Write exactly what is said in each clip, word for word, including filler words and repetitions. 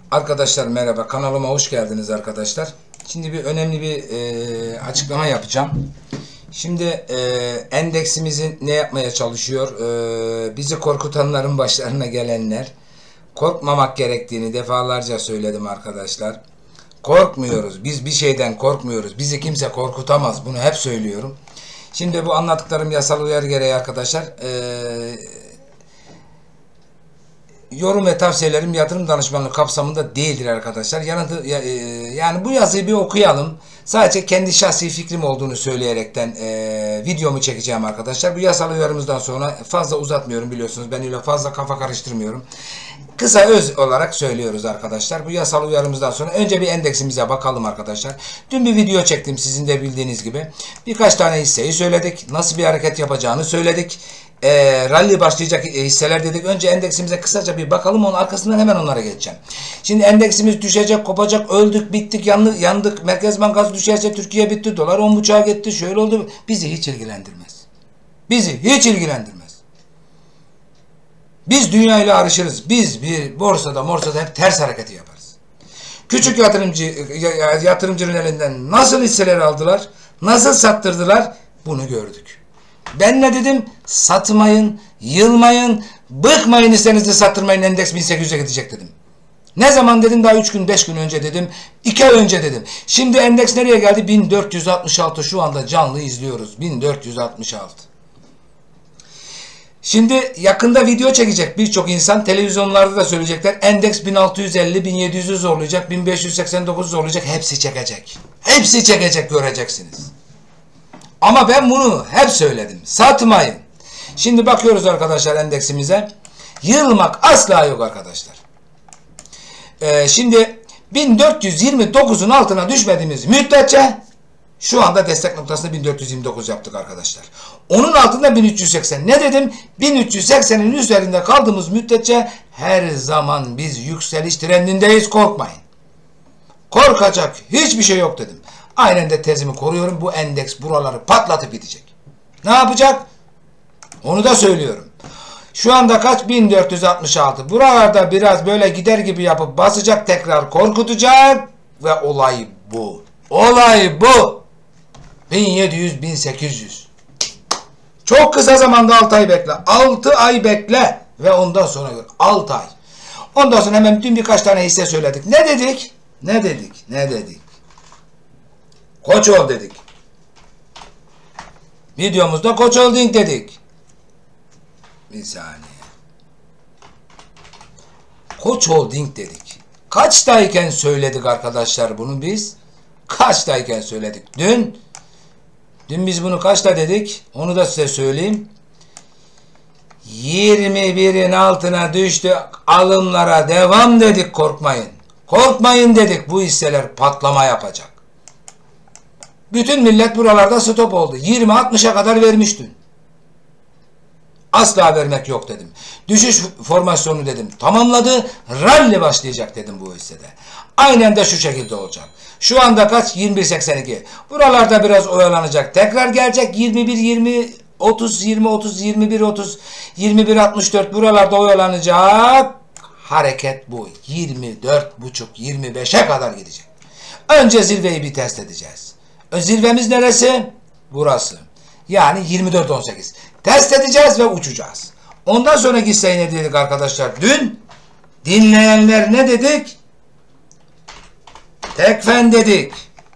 Arkadaşlar merhaba, kanalıma hoş geldiniz arkadaşlar. Şimdi bir önemli bir e, açıklama yapacağım. Şimdi e, endeksimizin ne yapmaya çalışıyor? E, bizi korkutanların başlarına gelenler. Korkmamak gerektiğini defalarca söyledim arkadaşlar. Korkmuyoruz. Biz bir şeyden korkmuyoruz. Bizi kimse korkutamaz. Bunu hep söylüyorum. Şimdi bu anlattıklarım yasal uyarı gereği arkadaşlar. Eee Yorum ve tavsiyelerim yatırım danışmanlığı kapsamında değildir arkadaşlar. Yani, yani bu yazıyı bir okuyalım. Sadece kendi şahsi fikrim olduğunu söyleyerekten e, videomu çekeceğim arkadaşlar. Bu yasal uyarımızdan sonra fazla uzatmıyorum, biliyorsunuz. Ben öyle fazla kafa karıştırmıyorum. Kısa öz olarak söylüyoruz arkadaşlar. Bu yasal uyarımızdan sonra önce bir endeksimize bakalım arkadaşlar. Dün bir video çektim sizin de bildiğiniz gibi. Birkaç tane hisseyi söyledik. Nasıl bir hareket yapacağını söyledik. E, rally başlayacak hisseler dedik. Önce endeksimize kısaca bir bakalım. Onun arkasından hemen onlara geçeceğim. Şimdi endeksimiz düşecek, kopacak, öldük, bittik, yandık. yandık. Merkez Bankası düşerse Türkiye bitti. Dolar on buçuğa gitti. Şöyle oldu. Bizi hiç ilgilendirmez. Bizi hiç ilgilendirmez. Biz dünyayla arışırız. Biz bir borsada morsada hep ters hareketi yaparız. Küçük yatırımcı yatırımcının elinden nasıl hisseler aldılar, nasıl sattırdılar, bunu gördük. Ben ne dedim? Satmayın, yılmayın, bıkmayın, hissenizi sattırmayın, endeks bin sekiz yüze gidecek dedim. Ne zaman dedim? Daha üç gün beş gün önce dedim. iki ay önce dedim. Şimdi endeks nereye geldi? bin dört yüz altmış altı, şu anda canlı izliyoruz. bin dört yüz altmış altı. Şimdi yakında video çekecek birçok insan, televizyonlarda da söyleyecekler. Endeks bin altı yüz elli, bin yedi yüzü zorlayacak, bin beş yüz seksen dokuz zorlayacak. Hepsi çekecek. Hepsi çekecek, göreceksiniz. Ama ben bunu hep söyledim. Satmayın. Şimdi bakıyoruz arkadaşlar endeksimize. Yılmak asla yok arkadaşlar. Ee, şimdi bin dört yüz yirmi dokuzun altına düşmediğimiz müddetçe şu anda destek noktasında bin dört yüz yirmi dokuz yaptık arkadaşlar. Onun altında bin üç yüz seksen. Ne dedim? bin üç yüz seksenin üzerinde kaldığımız müddetçe her zaman biz yükseliş trendindeyiz. Korkmayın. Korkacak hiçbir şey yok dedim. Aynen de tezimi koruyorum. Bu endeks buraları patlatıp gidecek. Ne yapacak? Onu da söylüyorum. Şu anda kaç? bin dört yüz altmış altı. Buralarda biraz böyle gider gibi yapıp basacak, tekrar korkutacak ve olay bu. Olay bu. bin yedi yüz, bin sekiz yüz. Çok kısa zamanda altı ay bekle. altı ay bekle ve ondan sonra gör. altı ay. Ondan sonra hemen dün birkaç tane hisse söyledik. Ne dedik? Ne dedik? Ne dedik? Koç dedik. Videomuzda Koç Holding dedik. Bir saniye. Koç Holding dedik. Kaçtayken söyledik arkadaşlar bunu biz? Kaçtayken söyledik? Dün. Dün biz bunu kaçta dedik? Onu da size söyleyeyim. yirmi birin altına düştü. Alımlara devam dedik, korkmayın. Korkmayın dedik. Bu hisseler patlama yapacak. Bütün millet buralarda stop oldu. yirmi altmışa kadar vermiştin. Asla vermek yok dedim. Düşüş formasyonu dedim tamamladı. Rally başlayacak dedim bu hissede. Aynen de şu şekilde olacak. Şu anda kaç? yirmi bir seksen iki. Buralarda biraz oyalanacak. Tekrar gelecek. yirmi bir yirmi otuz yirmi otuz yirmi bir otuz yirmi bir altmış dört buralarda oyalanacak. Hareket bu. yirmi dört buçuk yirmi beşe kadar gidecek. Önce zirveyi bir test edeceğiz. Zirvemiz neresi? Burası. Yani yirmi dört on sekiz. Test edeceğiz ve uçacağız. Ondan sonraki hisseyi ne dedik arkadaşlar? Dün dinleyenler ne dedik? Tekfen dedik.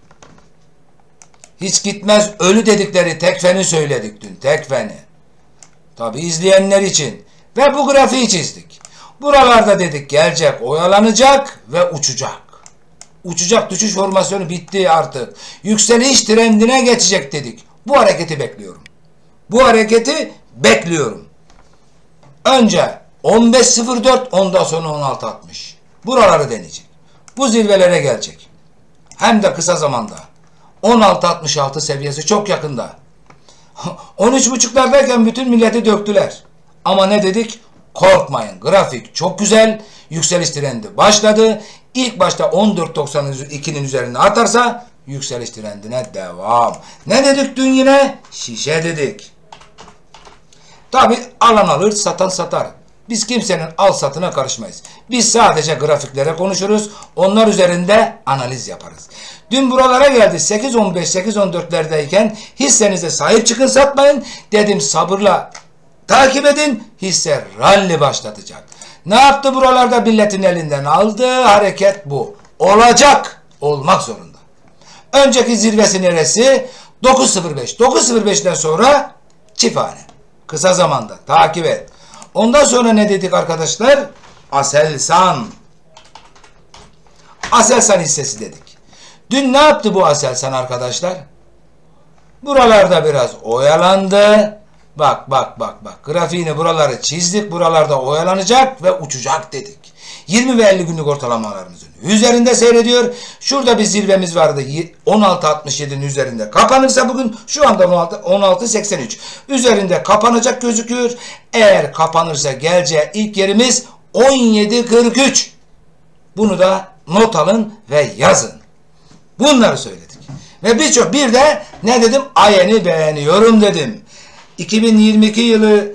Hiç gitmez ölü dedikleri Tekfen'i söyledik dün. Tekfen'i. Tabi izleyenler için. Ve bu grafiği çizdik. Buralarda dedik gelecek, oyalanacak ve uçacak. Uçacak, düşüş formasyonu bitti artık. Yükseliş trendine geçecek dedik. Bu hareketi bekliyorum. Bu hareketi bekliyorum. Önce on beş sıfır dört, ondan sonra on altı altmış. Buraları deneyecek. Bu zirvelere gelecek. Hem de kısa zamanda. on altı altmış altı seviyesi çok yakında. on üç buçuklardayken bütün milleti döktüler. Ama ne dedik? Korkmayın. Grafik çok güzel. Yükseliş trendi başladı. İlk başta on dört doksan ikinin üzerine atarsa yükseliş trendine devam. Ne dedik dün yine? Şişe dedik. Tabi alan alır, satan satar. Biz kimsenin al satına karışmayız. Biz sadece grafiklere konuşuruz. Onlar üzerinde analiz yaparız. Dün buralara geldi. sekiz on beş sekiz on dörtlerdeyken hissenize sahip çıkın, satmayın. Dedim sabırla takip edin. Hisse rally başlatacak. Ne yaptı buralarda? Milletin elinden aldı. Hareket bu. Olacak. Olmak zorunda. Önceki zirvesi neresi? dokuz sıfır beş. dokuz sıfır beşten sonra çift-hane. Kısa zamanda. Takip et. Ondan sonra ne dedik arkadaşlar? Aselsan. Aselsan hissesi dedik. Dün ne yaptı bu Aselsan arkadaşlar? Buralarda biraz oyalandı. Bak bak bak bak. Grafiğini buraları çizdik. Buralarda oyalanacak ve uçacak dedik. yirmi ve elli günlük ortalamalarımızın üzerinde seyrediyor. Şurada bir zirvemiz vardı. on altı altmış yedi'nin üzerinde kapanırsa bugün şu anda on altı seksen üç üzerinde kapanacak gözüküyor. Eğer kapanırsa geleceği ilk yerimiz on yedi kırk üç. Bunu da not alın ve yazın. Bunları söyledik. Ve birçok bir de ne dedim? Ayen'i beğeniyorum dedim. iki bin yirmi iki yılı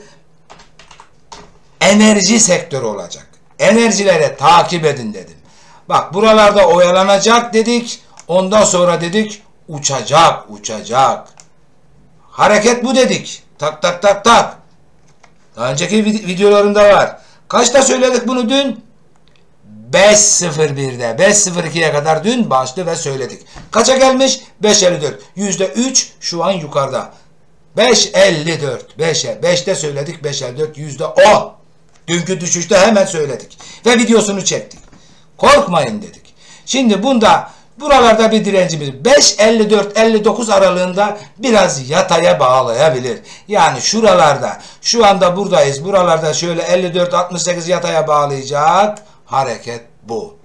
enerji sektörü olacak. Enerjilere takip edin dedim. Bak buralarda oyalanacak dedik. Ondan sonra dedik uçacak, uçacak. Hareket bu dedik. Tak tak tak tak. Daha önceki videolarımda var. Kaçta söyledik bunu dün? beş sıfır bir'de. beş sıfır iki'ye kadar dün başladı ve söyledik. Kaça gelmiş? beş elli dört. yüzde üç şu an yukarıda. beş elli dört. beş'e. beş'te söyledik. beş elli dört. yüzde on. Dünkü düşüşte hemen söyledik. Ve videosunu çektik. Korkmayın dedik. Şimdi bunda buralarda bir direncimiz beş elli dört elli dokuz aralığında biraz yataya bağlayabilir. Yani şuralarda şu anda buradayız. Buralarda şöyle elli dört altmış sekiz yataya bağlayacak. Hareket bu.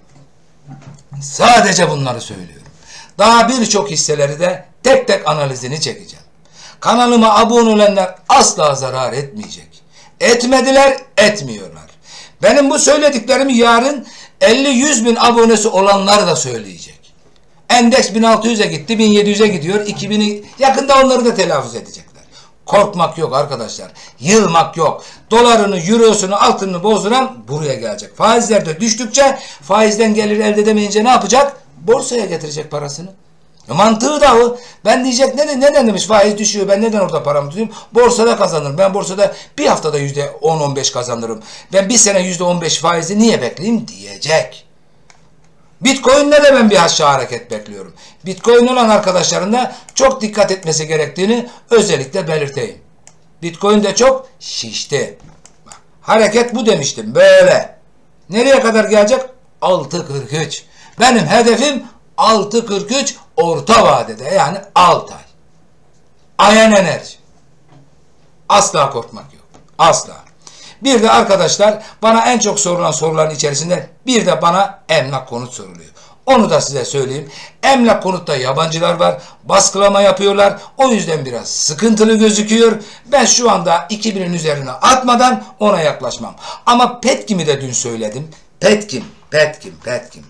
Sadece bunları söylüyorum. Daha birçok hisseleri de tek tek analizini çekeceğim. Kanalıma abone olanlar asla zarar etmeyecek. Etmediler, etmiyorlar. Benim bu söylediklerimi yarın elli yüz bin abonesi olanlar da söyleyecek. Endeks bin altı yüz'e gitti, bin yedi yüz'e gidiyor. iki bin'i yakında onları da telaffuz edecekler. Korkmak yok arkadaşlar. Yılmak yok. Dolarını, eurosunu, altınını bozduran buraya gelecek. Faizler de düştükçe faizden gelir elde edemeyince ne yapacak? Borsaya getirecek parasını. E mantığı da o. Ben diyecek neden, neden demiş faiz düşüyor, ben neden orada paramı tutayım? Borsada kazanırım. Ben borsada bir haftada yüzde on on beş kazanırım. Ben bir sene yüzde on beş faizi niye bekleyeyim diyecek. Bitcoin'de de ben bir aşağı hareket bekliyorum. Bitcoin olan arkadaşların da çok dikkat etmesi gerektiğini özellikle belirteyim. Bitcoin de çok şişti. Bak, hareket bu demiştim böyle. Nereye kadar gelecek? altı kırk üç. Benim hedefim altı kırk üç orta vadede, yani altı ay. Ayen enerji. Asla korkmak yok. Asla. Bir de arkadaşlar bana en çok sorulan soruların içerisinde bir de bana emlak konut soruluyor. Onu da size söyleyeyim. Emlak konutta yabancılar var. Baskılama yapıyorlar. O yüzden biraz sıkıntılı gözüküyor. Ben şu anda iki binin üzerine atmadan ona yaklaşmam. Ama Petkim'i de dün söyledim. Petkim, Petkim, Petkim.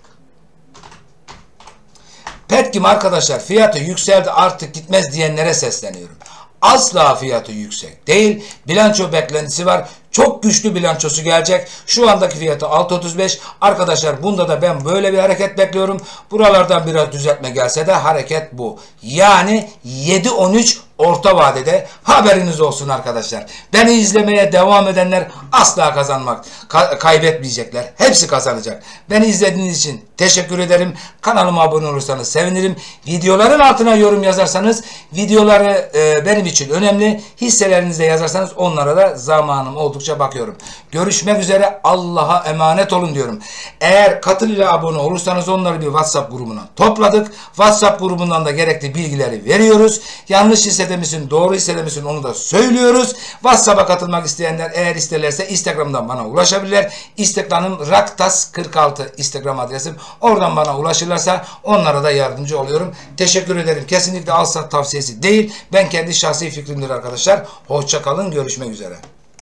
Petkim arkadaşlar fiyatı yükseldi artık gitmez diyenlere sesleniyorum. Asla fiyatı yüksek değil. Bilanço beklentisi var. Çok güçlü bilançosu gelecek. Şu andaki fiyatı altı otuz beş. Arkadaşlar bunda da ben böyle bir hareket bekliyorum. Buralardan biraz düzeltme gelse de hareket bu. Yani yedi on üç orta vadede, haberiniz olsun arkadaşlar. Beni izlemeye devam edenler asla kazanmak, ka kaybetmeyecekler. Hepsi kazanacak. Beni izlediğiniz için teşekkür ederim. Kanalıma abone olursanız sevinirim. Videoların altına yorum yazarsanız, videoları e, benim için önemli. Hisselerinizi de yazarsanız onlara da zamanım oldukça bakıyorum. Görüşmek üzere. Allah'a emanet olun diyorum. Eğer katıl ile abone olursanız onları bir WhatsApp grubuna topladık. WhatsApp grubundan da gerekli bilgileri veriyoruz. Yanlış hissede misin, doğru hissede misin onu da söylüyoruz. WhatsApp'a katılmak isteyenler eğer isterlerse Instagram'dan bana ulaşabilirler. Instagram'ım raktas kırk altı Instagram adresim. Oradan bana ulaşırlarsa onlara da yardımcı oluyorum. Teşekkür ederim. Kesinlikle al sat tavsiyesi değil. Ben kendi şahsi fikrimdir arkadaşlar. Hoşça kalın. Görüşmek üzere.